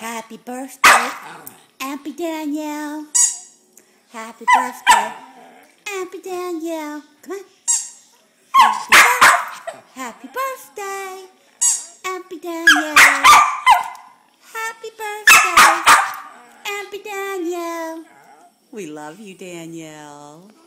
Happy birthday, Auntie Danielle. Happy birthday, Auntie Danielle. Come on. Happy birthday, Auntie Danielle. Happy birthday, Auntie Danielle. We love you, Danielle.